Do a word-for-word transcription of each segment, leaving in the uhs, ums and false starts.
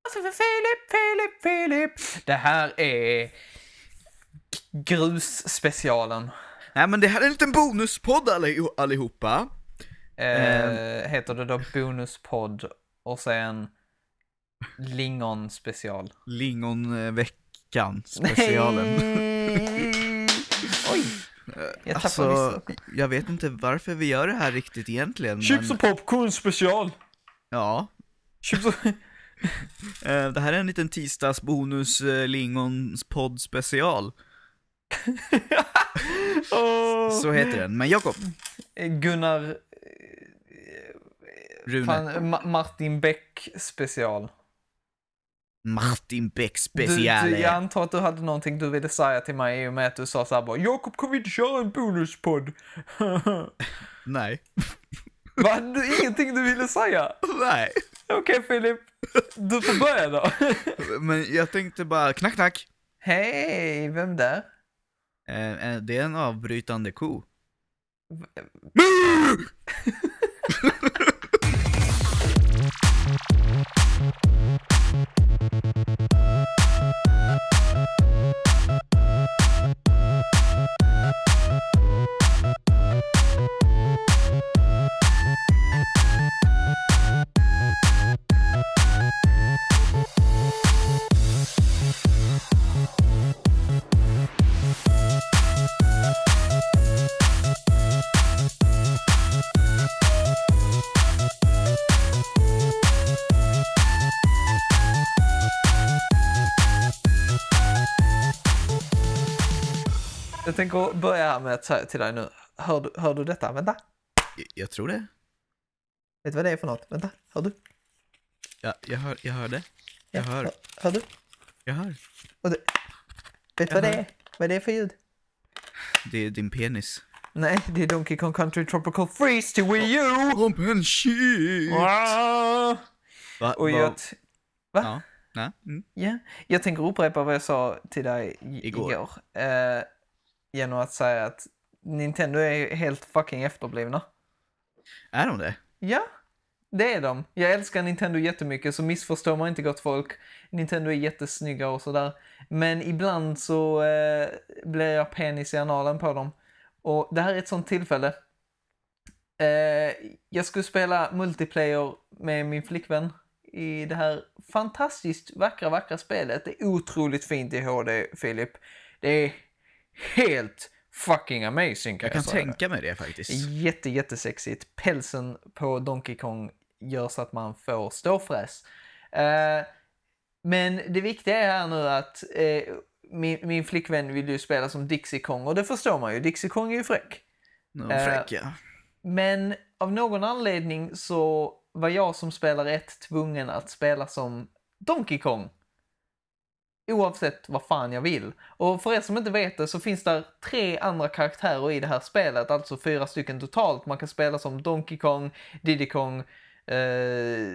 Alltså för Filip, Filip, Filip. Det här är grusspecialen. Nej, men det här är en liten bonuspodd alli- allihopa. Eh, heter det då bonuspodd och sen lingon special. Lingonveckan specialen. Nej. Oj. Jag tappar Alltså, vissa. jag vet inte varför vi gör det här riktigt egentligen. Chips och popcorn special. Ja. Chips och... Eh, Det här är en liten tisdagsbonus eh, lingonspodd special. oh. Så heter den. Men Jakob. Gunnar... Rune. Fan, Ma- Martin Beck special. Martin Beck Du, speciale. du, jag antar att du hade någonting du ville säga till mig i och med att du sa såhär bara Jakob, kan vi inte köra en bonuspodd? Nej. Va? Du, ingenting du ville säga? Nej. Okej, okay, Filip. Du får börja då. Men jag tänkte bara, knack knack. Hej, vem där? Eh, eh, det är en avbrytande ko. Jag tänker börja här med att säga till dig nu. Hör du, hör du detta? Vänta. Jag, jag tror det. Vet du vad det är för något? Vänta, hör du? Ja, jag hör, jag hör det. Jag Ja, hör. Hör, hör du? Jag hör. Och du? Vet du vad det är? Vad är det för ljud? Det är din penis. Nej, det är Donkey Kong Country Tropical Freeze till Wii U! Open shit! Ah! Va, Och va- jag... t- Va? Ja. Nej. Mm. Ja, jag tänker upprepa vad jag sa till dig i- Igår. igår. Eh, genom att säga att Nintendo är helt fucking efterblivna. Är de det? Ja, det är de. Jag älskar Nintendo jättemycket, så missförstår man inte gott folk. Nintendo är jättesnygga och sådär. Men ibland så eh, blir jag penis i analen på dem. Och det här är ett sånt tillfälle. Eh, jag skulle spela multiplayer med min flickvän i det här fantastiskt vackra, vackra spelet. Det är otroligt fint i H D, Filip. Det är helt fucking amazing, kan Jag kan säga. tänka mig det faktiskt. Jätte, jättesexigt. Pälsen på Donkey Kong gör så att man får ståfräs. Eh, men det viktiga är här nu att eh, min, min flickvän vill ju spela som Dixie Kong, och det förstår man ju. Dixie Kong är ju fräck. Någon Eh, fräck, ja. Men av någon anledning så var jag som spelar ett tvungen att spela som Donkey Kong. Oavsett vad fan jag vill. Och för er som inte vet det så finns det tre andra karaktärer i det här spelet. Alltså fyra stycken totalt. Man kan spela som Donkey Kong, Diddy Kong, eh,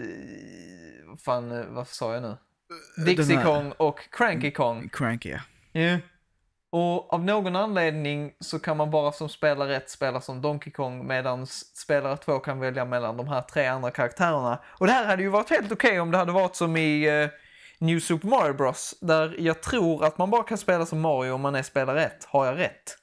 fan, vad sa jag nu? Dixie Den här- Kong och Cranky Kong. Cranky, ja. Ja. Och av någon anledning så kan man bara som spelare ett spela som Donkey Kong, medan spelare två kan välja mellan de här tre andra karaktärerna. Och det här hade ju varit helt okej om det hade varit som i eh, New Super Mario Bros. Där jag tror att man bara kan spela som Mario om man är spelare ett. Har jag rätt?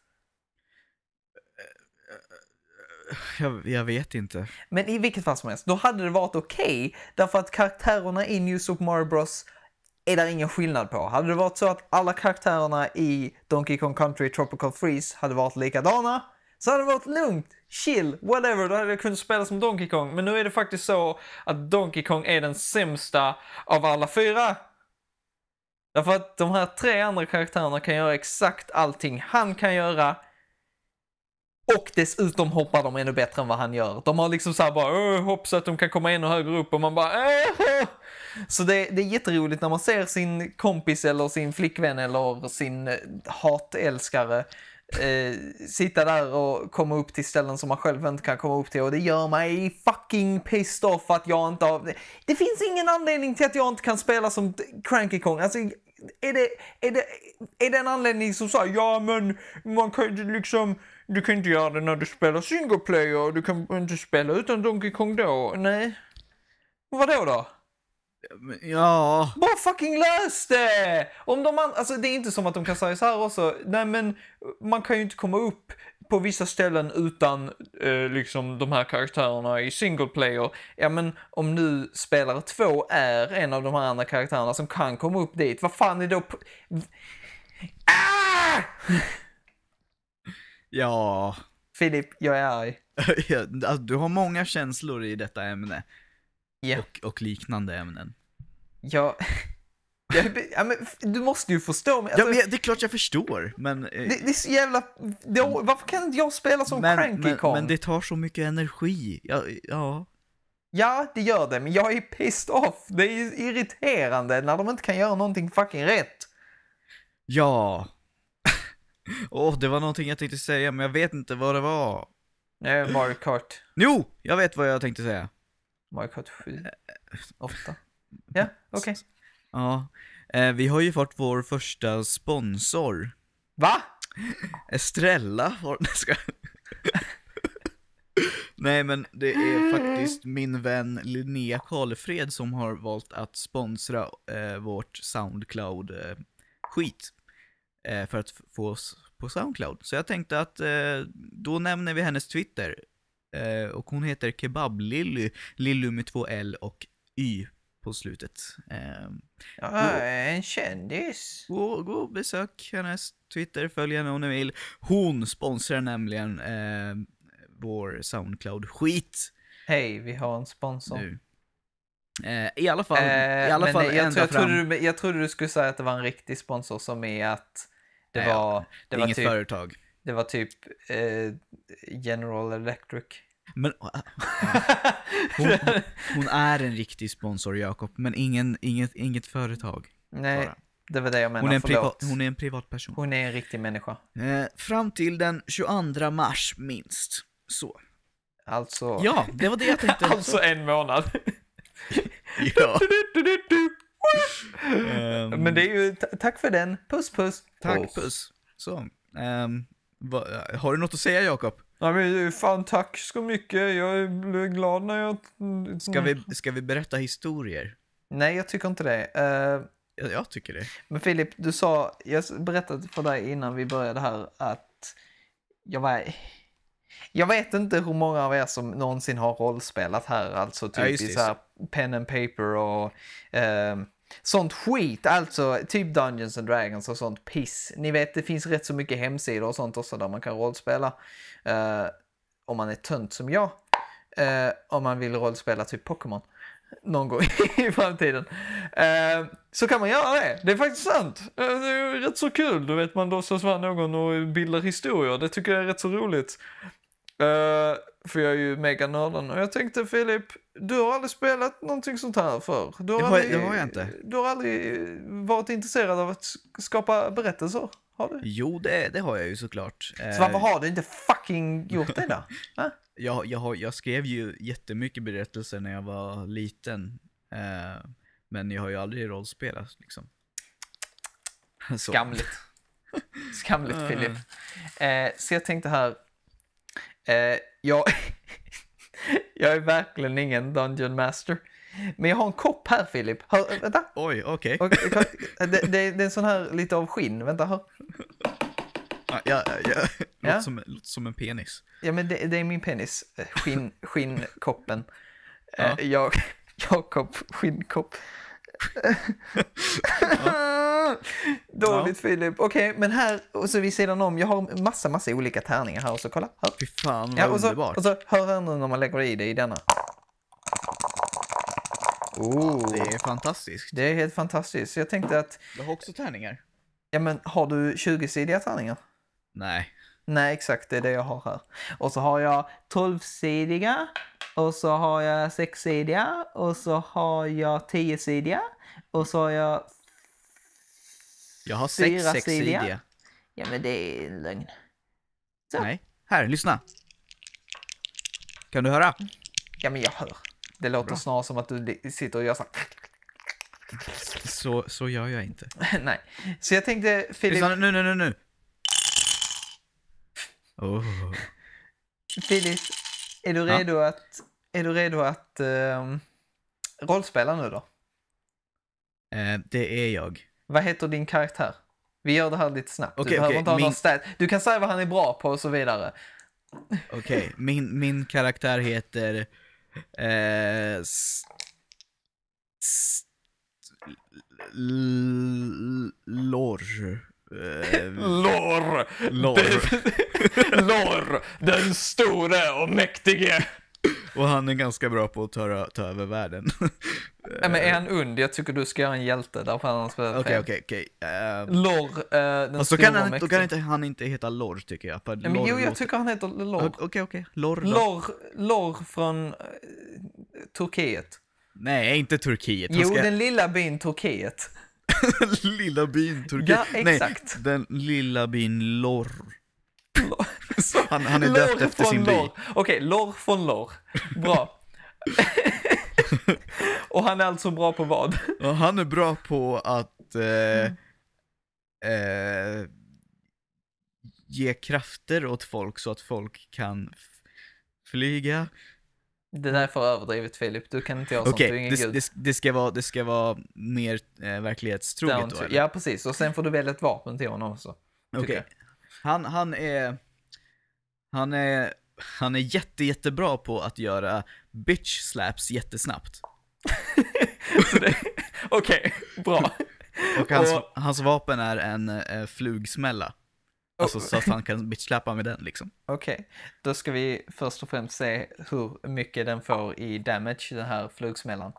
Jag, jag vet inte. Men i vilket fall som helst, då hade det varit okej. Därför att karaktärerna i New Super Mario Bros är där ingen skillnad på. Hade det varit så att alla karaktärerna i Donkey Kong Country Tropical Freeze hade varit likadana, så hade det varit lugnt, chill, whatever. Då hade jag kunnat spela som Donkey Kong. Men nu är det faktiskt så att Donkey Kong är den sämsta av alla fyra. Därför att de här tre andra karaktärerna kan göra exakt allting han kan göra. Och dessutom hoppar de ännu bättre än vad han gör. De har liksom såhär bara "Åh, hoppas att de kan komma ännu högre upp", och man bara "Åh!" Så det, det är jätteroligt när man ser sin kompis eller sin flickvän eller sin eh, hatälskare eh, sitta där och komma upp till ställen som man själv inte kan komma upp till. Och det gör mig fucking pissed off att jag inte har... Det finns ingen anledning till att jag inte kan spela som Cranky Kong. Alltså, är det, är det, är det en anledning som säger ja men man kan inte liksom... Du kan inte göra det när du spelar single player. Du kan inte spela utan Donkey Kong då. Nej. Vadå då? Ja. Bara fucking lös det! Om de an- alltså det är inte som att de kan säga så här också. Nej, men man kan ju inte komma upp på vissa ställen utan eh, liksom de här karaktärerna i single player. Ja, men om nu spelare två är en av de här andra karaktärerna som kan komma upp dit, vad fan är då... P- ah! Ja. Filip, jag är arg. Ja, alltså, du har många känslor i detta ämne. Ja. Och, och liknande ämnen. Jag... jag ja, men du måste ju förstå mig. Ja, Alltså, men det är klart jag förstår, men... eh, det, det är så jävla... Det, varför kan inte jag spela som men, Cranky men, Kong? men det tar så mycket energi. Ja, ja. Ja, det gör det, men jag är pissed off. Det är irriterande när de inte kan göra någonting fucking rätt. Ja. Åh, oh, det var någonting jag tänkte säga, men jag vet inte vad det var. Nej, Mario Kart. Jo, jag vet vad jag tänkte säga. Mario Kart sju. åtta. Ja, okej. Okay. Ja, eh, vi har ju fått vår första sponsor. Va? Estrella har... Nej, ska... Nej, men det är faktiskt min vän Linnea Karlfred som har valt att sponsra eh, vårt Soundcloud-skit. Eh, för att få oss på Soundcloud. Så jag tänkte att eh, då nämner vi hennes Twitter. Eh, och hon heter Kebablilly, Lilly med två L och Y på slutet. Eh, ja, en kändis. Gå, gå och besök hennes Twitter, följ henne om ni vill. Hon sponsrar nämligen eh, vår Soundcloud-skit. Hej, vi har en sponsor. Nu. Eh, I alla fall, eh, i alla men fall nej, jag, ända jag, fram. trodde du, jag trodde du skulle säga att det var en riktig sponsor som är att det Nej, var... Det, Det är var inget typ, företag. det var typ eh, General Electric. Men hon, hon är en riktig sponsor, Jakob, men ingen, inget, inget företag. Nej, bara. det var det jag menade. Hon är en, förlåt. privat, hon är en privatperson. Hon är en riktig människa. Eh, fram till den tjugoandra mars minst. Så. Alltså... Ja, det var det jag tänkte. alltså en månad. Ja. um, Men det är ju... t- tack för den. Puss, puss. Tack, Puss. puss. Så. Um, va, har du något att säga, Jakob? Ja, men fan, tack så mycket. Jag blir glad när jag... Ska vi, ska vi berätta historier? Nej, jag tycker inte det. Uh, Jag, jag tycker det. men Filip, du sa... Jag berättade för dig innan vi började här att jag var... Jag vet inte hur många av er som någonsin har rollspelat här. Alltså typ Ja, i just det, så här pen and paper och... Uh, sånt skit, alltså typ Dungeons and Dragons och sånt piss. Ni vet, det finns rätt så mycket hemsidor och sånt också där man kan rollspela. Uh, om man är tönt som jag. Uh, om man vill rollspela typ Pokémon. Någon gång i framtiden. Uh, så kan man göra det. Det är faktiskt sant. Uh, det är rätt så kul. Då vet man då så svär någon och bildar historier. Det tycker jag är rätt så roligt. Uh, för jag är ju mega nörden. Och jag tänkte, Filip, du har aldrig spelat någonting sånt här för. Du har Det har- aldrig, det har jag inte. Du har aldrig varit intresserad av att skapa berättelser. Har du? Jo, det, det har jag ju såklart. Så Eh, varför har du inte fucking gjort det då? Ha? jag, jag, har, jag skrev ju jättemycket berättelser när jag var liten. Eh, men jag har ju aldrig rollspelat liksom. Så. Skamligt. Skamligt, Filip. Eh, så jag tänkte här. Eh, jag, jag är verkligen ingen Dungeon Master. Men jag har en kopp här, Filip. Hör, vänta. Oj, okej. Och, det, det, det är en sån här lite av skinn. Vänta, hör. Ja, ja, ja. Ja. Låter, som, låter som en penis. Ja, men det, det är min penis. Skinn, skinnkoppen. Ja. Eh, jag, Jakob, skinnkopp. Dåligt, Ja. Filip. Okej, men här, och så vid sidan om, jag har massa, massa olika tärningar här. Och så kolla, hör. Fy fan, vad Ja, och så, underbart. och så hör här nu när man lägger i det i denna. Oh, Det är fantastiskt. det är helt fantastiskt. Så jag tänkte att, Du har också tärningar? ja men har du tjugo-sidiga tärningar? Nej. Nej, exakt, det är det jag har här. Och så har jag tolv-sidiga, och så har jag sex-sidiga, och så har jag tio-sidiga, och så har jag Jag har sex Fyra sexsidiga. sidiga. Ja, men det är en lögn. Så. Nej. Här, lyssna. Kan du höra? Ja, men jag hör. Det låter Bra. snarare som att du li- sitter och gör så här. Så, så gör jag inte. Nej. Så jag tänkte, Filip, Lyssna, nu, nu, nu, nu. Oh. Filip, är du Ja. redo att, är du redo att um, rollspela nu då? Eh, det är jag. Vad heter din karaktär? Vi gör det här lite snabbt. Okej, du behöver okej, inte ha min- någon stat. Du kan säga vad han är bra på och så vidare. Okej, okay. min, min karaktär heter... Eh, s, s, l, lor. Eh, Lor! lor. Lor! Den store och mäktige! Och han är ganska bra på att ta, ta över världen. Ja, men är han und? Jag tycker du ska göra en hjälte därför han har spelat Okej, fel. okej, okej. Lor, uh, den Fast då stora kan, han, mäktige. då kan inte, han inte heta Lor, tycker jag. För Ja, men Lor jo, jag låter- tycker han heter Lor. Okej, okej. Lor då. Lor, Lor från uh, Turkiet. Nej, inte Turkiet. Han Jo, ska... den lilla byn Turkiet. lilla byn Turkiet. Ja, exakt. Nej, den lilla byn Lor. Lor. Han, han är döpt Lor efter från sin by. Lor. Okej, Lor från Lor. Bra. Och han är alltså bra på vad? Och han är bra på att eh, eh, ge krafter åt folk så att folk kan f- flyga. Det där är för överdrivet, Filip. Du kan inte göra sånt. Okej, Du är ingen det, gud. det, det, ska vara, det ska vara mer eh, verklighetstroget Down då, to- eller? Ja, precis. Och sen får du välja ett vapen till honom också. Okej. tycker jag. Han, han är han är han är jätte jättebra på att göra bitch slaps jättesnabbt. Så det- Okej, bra. Och hans, Och- hans vapen är en eh, flugsmälla. Alltså så att han kan bitch slappa med den liksom. Okej, då ska vi först och främst se hur mycket den får i damage, den här flugsmällan.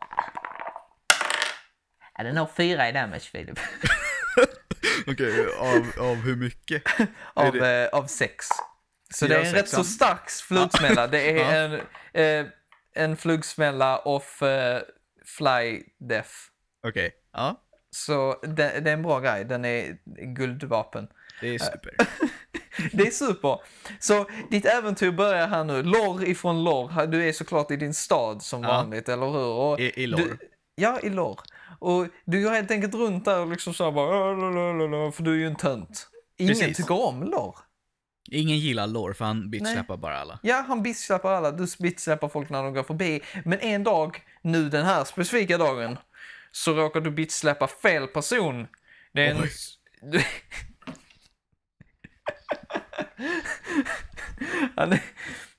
Ja, den har fyra i damage, Filip. Okej, av, av hur mycket? Av, det- eh, av sex. Så Fyra det är en av rätt sex, så stark flugsmälla. Det är Ja. en, eh, en flugsmälla of eh, fly death. Okej, ja. Så det, det är en bra grej. Den är guldvapen. Det är super. Det är super. Så ditt äventyr börjar här nu. Lor ifrån Lor. Du är såklart i din stad som Ja. vanligt, eller hur? Och I, i du, lore. ja, i Lor. Och du går helt enkelt runt där och liksom så här bara, "Lalalala", för du är ju en tönt. Ingen Precis. tycker om Lor. Ingen gillar lore för han bitch slappar bara alla. Ja, han bitchsläppar alla. Du bitchsläppar folk när de går förbi. Men en dag, nu den här specifika dagen, så råkar du bitchsläppa fel person. Det är en... Oj. Han är...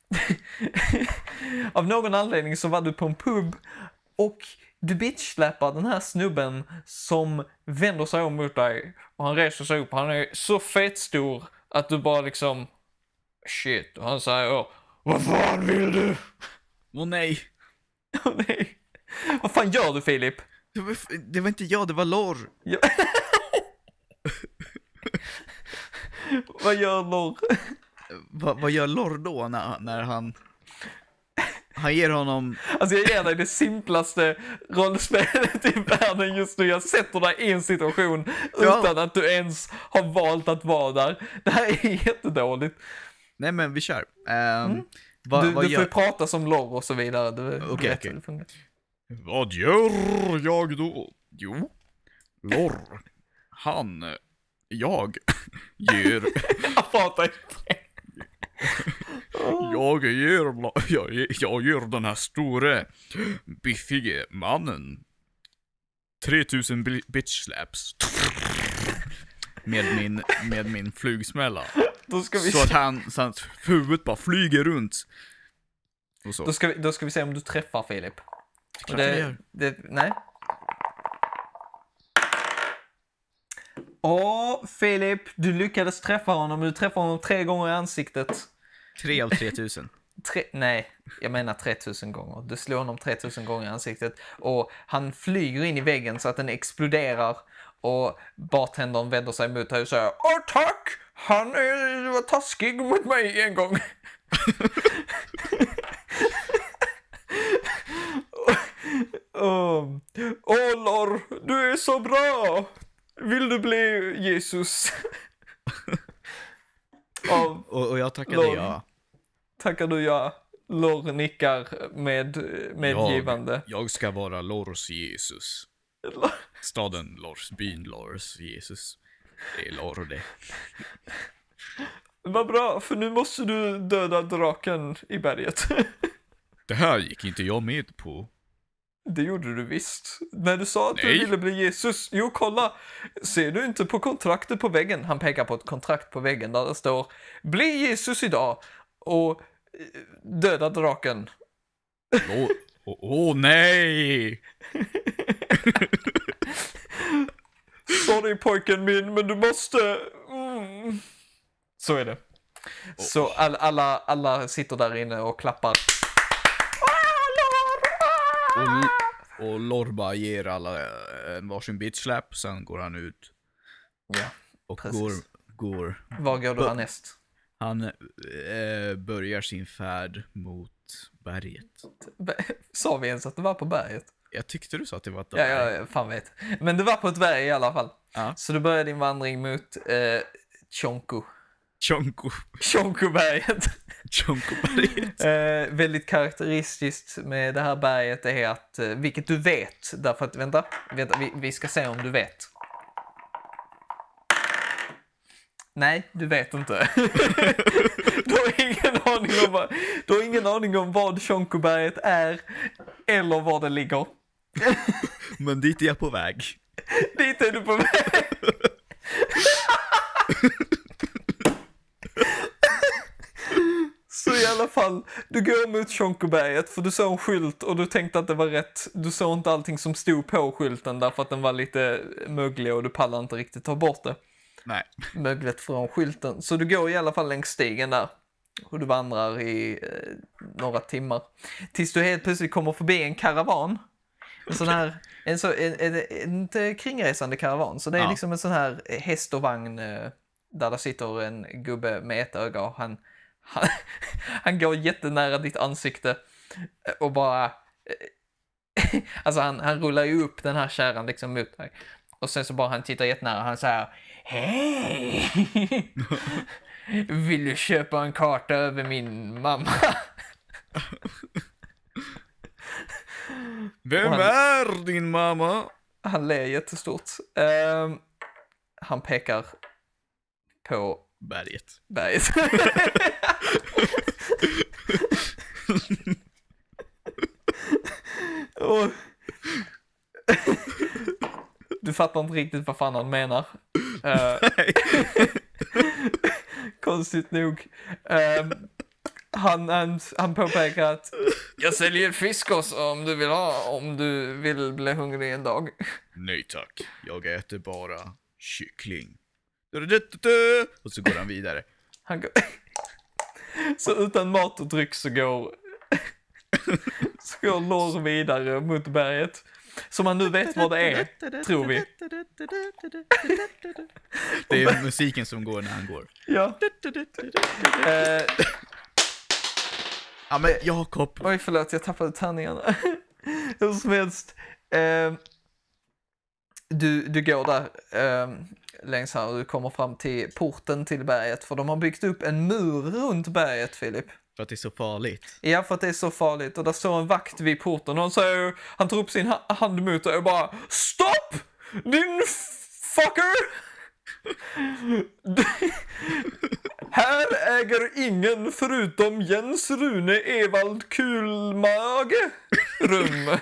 Av någon anledning så var du på en pub och du bitchsläppar den här snubben som vänder sig om mot dig och han reser sig upp. Han är så fetstor att du bara liksom shit, och han säger vad fan vill du? Åh nej. Åh nej. Vad fan gör du, Filip? Det var, det var inte jag, det var lore. Ja. Vad gör Lor? Va, vad gör lore då när, när han... Han ger honom... Alltså jag ger dig det simplaste rollspelet i världen just nu. Jag sätter dig i en situation Ja. utan att du ens har valt att vara där. Det här är jättedåligt. Nej men vi kör. Um, va, Du, vad du får gör... ju prata som Lor och så vidare. Du Okej, vet okej. hur det funkar. Vad gör jag då? Jo, lore. Han... Jag ger... Jag pratar inte. Jag ger, jag, jag ger den här store biffige mannen tretusen bi- bitch slaps med min, med min flugsmälla. Då ska vi Så att se, han, så att huvudet bara flyger runt. Och så. då ska vi, då ska vi se om du träffar, Filip. Klart Och det det, gör. det, nej. Åh, Filip, du lyckades träffa honom. Du träffade honom tre gånger i ansiktet. Tre av tre tusen. Tre, nej, jag menar tretusen gånger. Du slår honom tretusen gånger i ansiktet. Och han flyger in i väggen så att den exploderar. Och bartendern vänder sig mot dig och säger åh tack, han är, var taskig mot mig en gång. Åh, oh, Lor, du är så bra. Vill du bli Jesus? Av Och, och jag tackade Lord. ja. tackar du ja. Lor nickar med medgivande. Jag, jag ska vara Lors Jesus. Staden Lors, byn Lors Jesus. Det är Lor det. Vad bra, för nu måste du döda draken i berget. Det här gick inte jag med på. Det gjorde du visst. När du sa att Nej. du ville bli Jesus. Jo, kolla. Ser du inte på kontraktet på väggen? Han pekar på ett kontrakt på väggen där det står bli Jesus idag och döda draken. Åh, oh, oh, nej! Sorry pojken min, men du måste... Mm. Så är det. Oh. Så all, alla, alla sitter där inne och klappar. Och, och Lorba ger alla en varsin bitch-slap, sen går han ut. Ja, och precis. går, går. Var går du härnäst? Han eh, börjar sin färd mot berget. Sa vi ens att det var på berget? Jag tyckte du sa att det var ett Ja, berg. ja, fan vet. Men det var på ett berg i alla fall. Ja. Så du börjar din vandring mot eh, Chonku. Chonko. Chonku-berget. Chonko-berget. eh, väldigt karaktäristiskt med det här berget är att, eh, vilket du vet, därför att, vänta, vänta vi, vi ska se om du vet. Nej, du vet inte. Du har ingen aning om vad, du har ingen aning om vad Chonku-berget är eller var det ligger. Men dit är jag på väg. Dit är du på väg. Så i alla fall, du går mot Chonku-berget för du såg en skylt och du tänkte att det var rätt. Du såg inte allting som stod på skylten därför att den var lite möglig och du pallade inte riktigt ta bort det. Nej. Möglet från skylten. Så du går i alla fall längs stigen där. Och du vandrar i eh, några timmar. Tills du helt plötsligt kommer förbi en karavan. En sån här, en, så, en, en, en, en kringresande karavan. Så det är Ja. liksom en sån här häst och vagn eh, där det sitter en gubbe med ett öga. Och han, han, han går jättenära ditt ansikte och bara... Eh, alltså han, han rullar ju upp den här kärran liksom mot dig. Och sen så bara han tittar jättenära och han säger hej! Vill du köpa en karta över min mamma? Vem han- är din mamma? Han ler jättestort. Uh, han pekar på Berget. berget. Och... Du fattar inte riktigt vad fan han menar. Uh, konstigt nog. Um, han, han, han påpekar att jag säljer fisk också om du vill ha, om du vill bli hungrig en dag. Nej tack, jag äter bara kyckling. Du-du-du-du-du. Och så går han vidare. Han går... Så utan mat och dryck så går så går Lor vidare mot berget. Som man nu vet vad det är, tror vi. Det är musiken som går när han går. Ja. Eh, Ja men Jakob. oj, förlåt, jag tappade tärningarna. Hur som helst. Eh, du, du går där eh, längs här och du kommer fram till porten till berget. För de har byggt upp en mur runt berget, Filip. För att det är så farligt. Ja, för att det är så farligt. Och där står en vakt vid porten och han säger, han tar upp sin ha- hand mot dig och bara stopp! Din fucker! Här äger ingen förutom Jens Rune Evald Kulmage rum.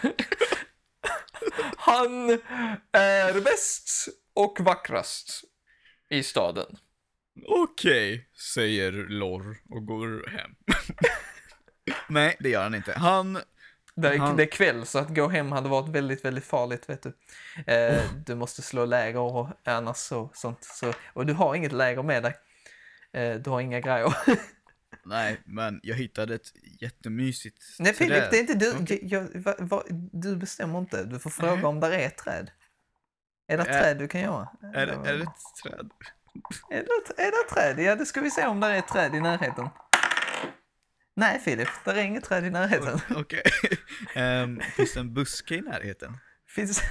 Han är bäst och vackrast i staden. Okej, säger Lor och går hem. Nej, det gör han inte. Han... Det är, Han- det är kväll, så att gå hem hade varit väldigt, väldigt farligt, vet du. Eh, Du måste slå läger och annars så, sånt. Så, och du har inget läger med dig. Eh, du har inga grejer. Nej, men jag hittade ett jättemysigt Nej, Filip, träd. det är inte du. Okej. Jag, va, va, du bestämmer inte. Du får fråga om där är ett träd. Är det ett Är- träd du kan göra? Är det, är det ett träd? Är det, ett- är det ett träd? Ja, det ska vi se om där är ett träd i närheten. Nej, Filip, där är inget träd i närheten. Okej. Ehm, finns det en buske i närheten? Finns...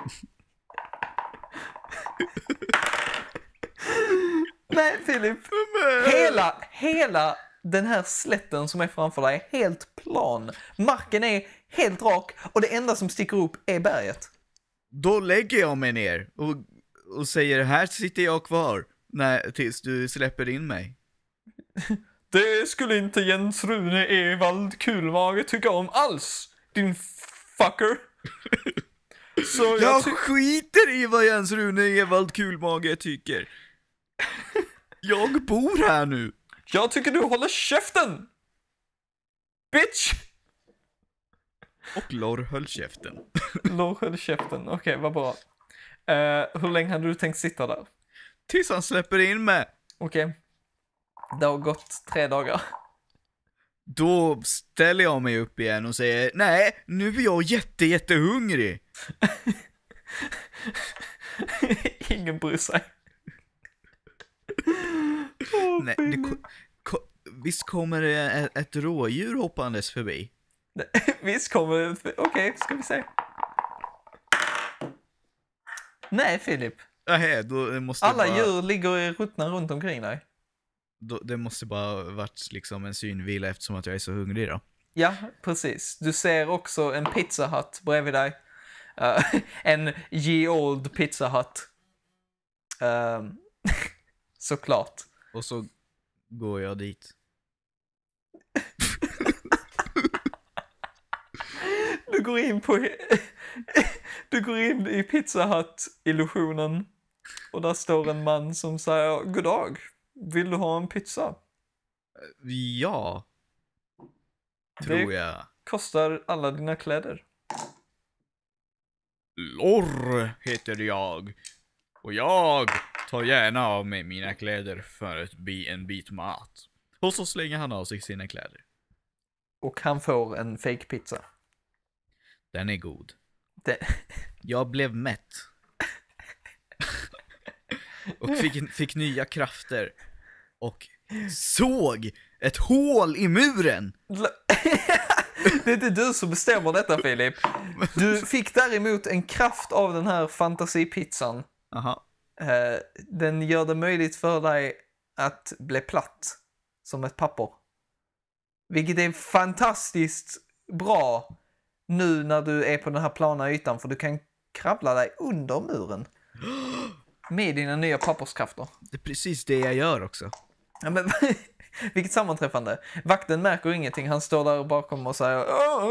Nej, Filip. Hela, hela den här slätten som är framför dig är helt plan. Marken är helt rak och det enda som sticker upp är berget. Då lägger jag mig ner och, och säger här sitter jag kvar när, tills du släpper in mig. Det skulle inte Jens Rune Evald Kulmage tycka om alls, din fucker. Så jag, Jag ty- skiter i vad Jens Rune Evald Kulmage tycker. Jag bor här nu. jag tycker du håller käften! Bitch! Och Lorr höll käften. Lorr höll käften, okej, okay, vad bra. Uh, hur länge hade du tänkt sitta där? Tills han släpper in mig. Okej. Okay. Det har gått tre dagar. Då ställer jag mig upp igen och säger, nej, nu är jag jätte, jättehungrig. Ingen bryr sig. Oh, nej, det ko- ko- visst kommer det ett, ett rådjur hoppandes förbi? Visst kommer det... Okej, okay, ska vi se. Nej, Filip. Nej, då måste Alla bara... djur ligger i ruttna runt omkring dig. Då, det måste bara varit liksom en synvila eftersom att jag är så hungrig då. Ja, precis. Du ser också en Pizza Hut bredvid dig. Uh, en ye old Pizza Hut. Uh, såklart. Och så går jag dit. Du går in på... Du går in i Pizza Hut-illusionen. Och där står en man som säger, god dag. Vill du ha en pizza? Ja. Tror jag. Kostar alla dina kläder. Lorr heter jag. Och jag tar gärna av mig mina kläder för att bli en bit mat. Och så slänger han av sig sina kläder. Och han får en fake pizza. Den är god. Det... Jag blev mätt. Och fick, fick nya krafter. Och såg ett hål i muren. Det är inte du som bestämmer detta, Filip. Du fick däremot en kraft av den här fantasipizzan. Aha. Den gör det möjligt för dig att bli platt som ett papper. Vilket är fantastiskt bra nu när du är på den här plana ytan, för du kan krabbla dig under muren med dina nya papperskrafter. Det är precis det jag gör också. Ja, men, vilket sammanträffande. Vakten märker ingenting. Han står där bakom och säger...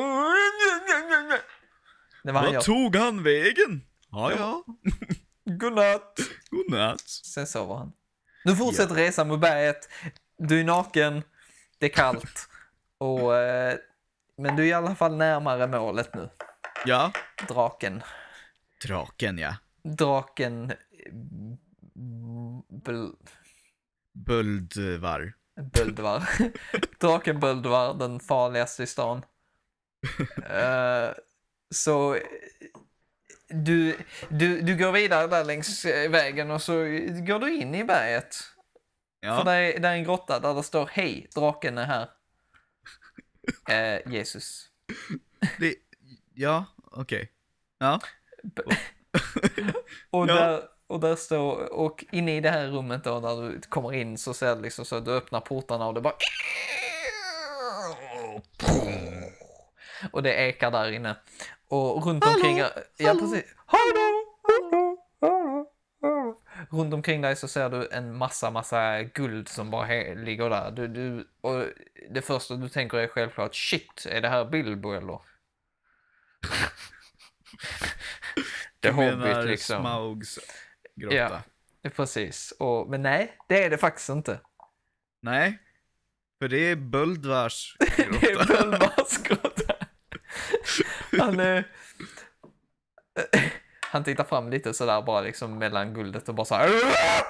Det var han Vad tog han vägen? Ja, ja. Godnatt. Godnatt. Sen sover han. Du fortsätter ja. resa med berget. Du är naken. Det är kallt. Och, eh, men du är i alla fall närmare målet nu. Ja. Draken. Draken, ja. Draken... Bl- Böldvar. Böldvar. Draken Böldvar, den farligaste i stan. uh, så du, du, du går vidare där längs vägen och så går du in i berget. Ja. För där, där är en grotta där det står hej, draken är här. Uh, Jesus. Det, ja, okej. Okay. Ja. och, ja. där, och där står, och inne i det här rummet då, där du kommer in så ser det liksom så att du öppnar portarna och det bara och det ekar där inne. Och runt omkring, hallå, ja hallå, precis. Hallå, hallå, hallå, hallå. Runt omkring dig så ser du en massa massa guld som bara he- ligger där. Du, du, och det första du tänker är självklart, shit, är det här Bilbo eller? Det är Hobbit liksom. Smaugs grotta. Ja, precis. Och, men nej, det är det faktiskt inte. Nej, för det är Böldvars grotta. Det är Böldvars grotta. Han är... Han tittar fram lite sådär bara liksom mellan guldet och bara så här.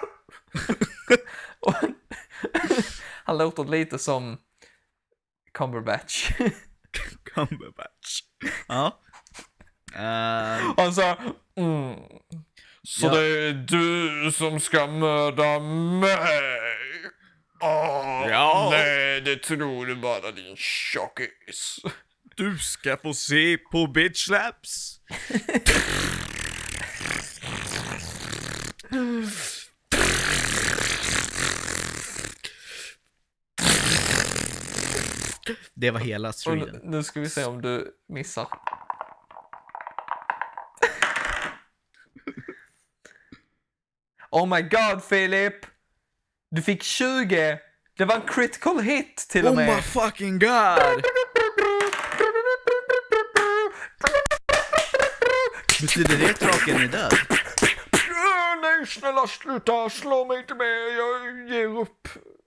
Och han, han låter lite som Cumberbatch. Cumberbatch. Ja. Uh, han sa mm, så ja. Det är du som ska mörda mig. Oh, ja. Nej, det tror du bara, din tjockis. Du ska få se på bitch slaps. Det var hela striden. Nu ska vi se om du missar. Oh my god, Philip! Du fick tjugo! Det var en critical hit till och med. Oh my fucking god! Betyder det att draken är död? Äh, nej, snälla sluta, slå mig inte mer, jag ger upp.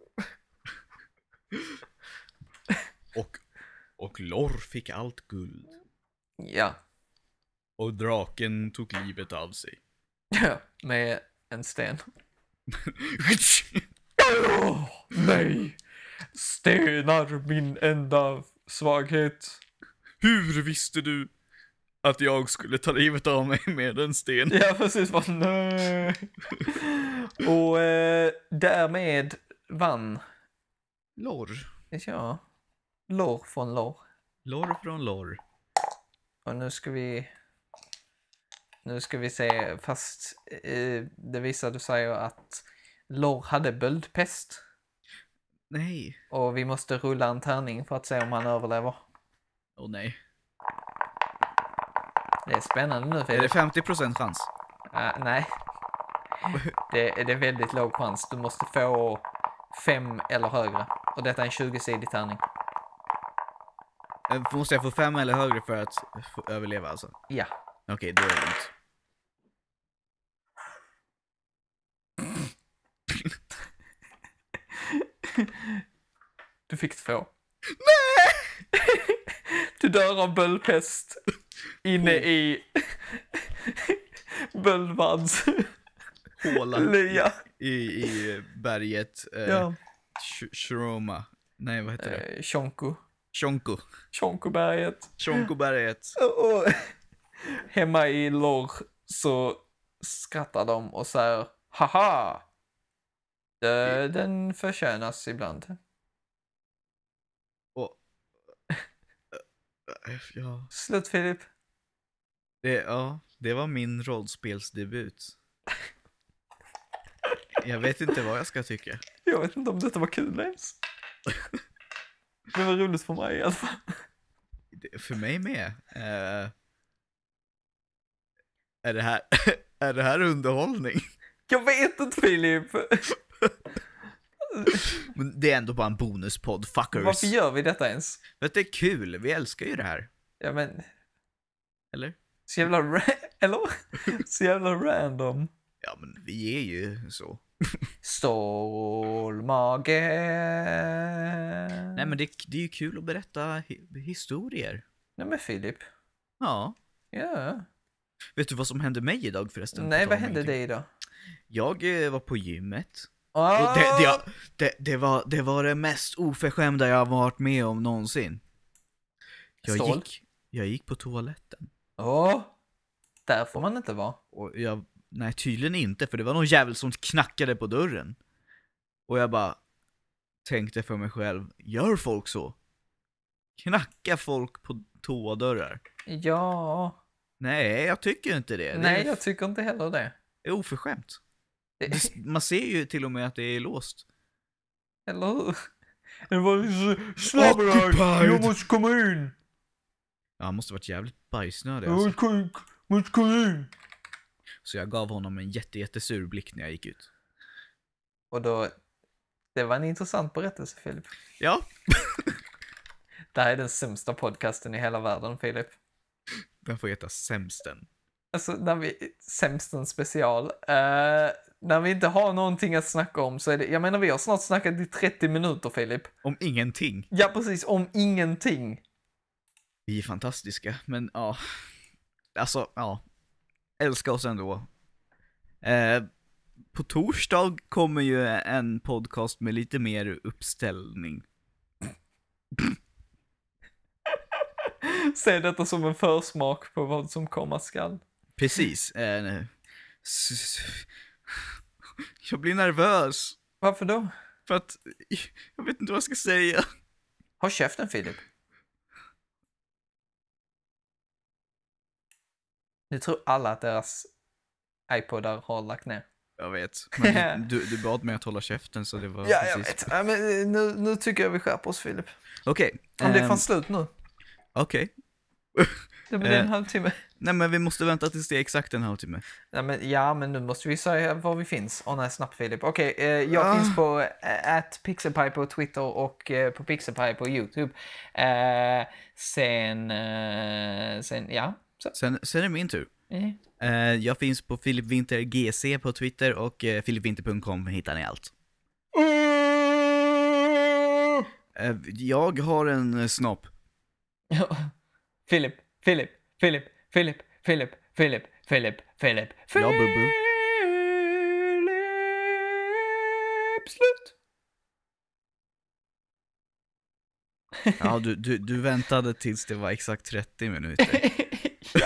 Och, och Lor fick allt guld. Ja, Och draken tog livet av sig. ja, med en sten. Åh, nej, stenar min enda svaghet. Hur visste du att jag skulle ta livet av mig med en sten? Ja, precis, bara nej. Och eh, därmed vann, Lor. ja, Lor från Lor. Lor från Lor. Och nu ska vi, nu ska vi se, fast eh, det visade sig att Lor hade böldpest. Nej. Och vi måste rulla en tärning för att se om han överlever. Åh nej. Det är spännande nu, Är Filip. det femtio procent chans? Uh, nej. Det, det är väldigt låg chans. Du måste få fem eller högre. Och detta är en tjugo-sidig tärning. Eh, Måste jag få fem eller högre för att få överleva alltså? Ja. Okej, då är det lugnt. Du fick två. Nej! Du dör av böldpest. Inne Oh. i böldvads Håla lya. i, i berget. Eh, Ja. Sh- Shroma. Nej, vad heter det? Eh, Shonku. Shonko. Shonkuberget. Shonkoberget. Och hemma i Lor så skrattar de och säger haha. Döden förtjänas ibland. Och... Ja, Slut, Filip. det, ja, det var min rollspelsdebut. Jag vet inte vad jag ska tycka. Jag vet inte om detta var kul ens. Det var roligt för mig i alla fall. Det, för mig med. Eh, är, det här, är det här underhållning? Jag vet inte, Filip. Men det är ändå bara en bonuspodd, fuckers. Varför gör vi detta ens? För att det är kul, vi älskar ju det här. Ja, men Eller? så jävla ra- eller så jävla random. Ja, men vi är ju så. Stålmage. Nej, men det, det är ju kul att berätta hi- historier. Nej, men Filip. Ja. Ja. Vet du vad som hände mig idag förresten? Nej, På vad tal om hände ingenting. dig då? Jag eh, var på gymmet. Ah! Och det, det, det, det, var, det var det mest oförskämda jag har varit med om någonsin. Jag Stål? gick, jag gick på toaletten. Åh, där får man inte vara. Och jag, nej, tydligen inte, för det var någon jävel som knackade på dörren. Och jag bara tänkte för mig själv, gör folk så? Knackar folk på toadörrar? Ja. Nej, jag tycker inte det. Nej, det är, jag tycker inte heller det. det är oförskämt. det... Det, man ser ju till och med att det är låst. Eller hur? Det var så snabbare, Occupied. jag måste komma in. Ja, han måste varit jävligt bajsnödig Jag alltså. måste komma in. måste komma in. Så jag gav honom en jätte, jättesur blick när jag gick ut. Och då, det var en intressant berättelse, Filip. Ja. Det här är den sämsta podcasten i hela världen, Filip. Den får heta Sämsten. Alltså, när vi, sämsten special. Uh, när vi inte har någonting att snacka om så är det, jag menar vi har snart snackat i trettio minuter, Filip. Om ingenting. Ja, precis, om ingenting. Vi är fantastiska, men ja. Alltså, ja. Älskar oss ändå. Eh, på torsdag kommer ju en podcast med lite mer uppställning. Se detta som en försmak på vad som komma skall. Precis. Eh, s- s- jag blir nervös. Varför då? För att jag vet inte vad jag ska säga. Håll käften, Filip. Nu tror alla att deras iPodar har lagt ner. Jag vet. Men du, du bad mig att hålla käften så det var Ja, jag precis. vet. Ja, men nu, nu tycker jag vi skärper oss, Filip. Okej. Om det är ehm, fan slut nu. Okej. Det blir en eh. halvtimme. Nej, men vi måste vänta tills det är exakt en halvtimme. Ja men, ja, men nu måste vi säga var vi finns. Åh nej, snabbt, Filip. Okej, eh, jag Ah. finns på eh, at pixelpie på Twitter och eh, på pixelpie på YouTube. Eh, sen, eh, sen, ja. Så. Sen, sen är det min tur. Eh. Eh, jag finns på Filip Winter G C på Twitter och eh, filip winter punkt com hittar ni allt. Eh, jag har en eh, snopp. Filip, Filip, Filip, Filip, Filip, Filip, Filip, Filip, Ja, Bubbu. Filip, slut! Ja, du, du, du väntade tills det var exakt trettio minuter. Ja.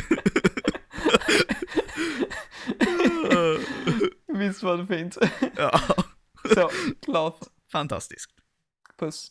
Visst var det fint. Ja. Så, klart. Fantastiskt. Puss.